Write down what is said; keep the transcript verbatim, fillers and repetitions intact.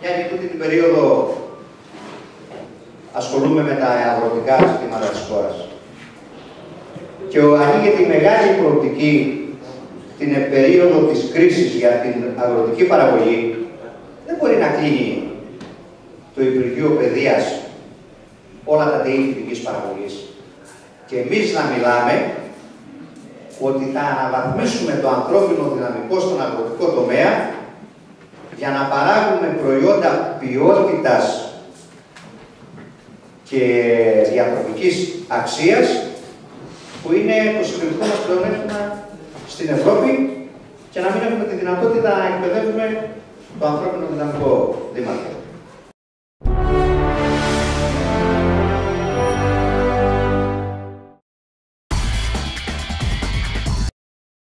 μια και τούτη την περίοδο ασχολούμαι με τα αγροτικά ζητήματα της χώρας. Και ανοίγει τη μεγάλη προοπτική την περίοδο της κρίσης για την αγροτική παραγωγή. Δεν μπορεί να κλείνει το Υπουργείο Παιδείας όλα τα ΤΕΙ φυτικής παραγωγής. Και εμείς να μιλάμε ότι θα αναβαθμίσουμε το ανθρώπινο δυναμικό στον αγροτικό τομέα για να παράγουμε προϊόντα ποιότητας και διατροφικής αξίας που είναι το συλλογικό μας πλεονέκτημα στην Ευρώπη και να μην έχουμε τη δυνατότητα να εκπαιδεύουμε το ανθρώπινο δυναμικό δήμαρχο.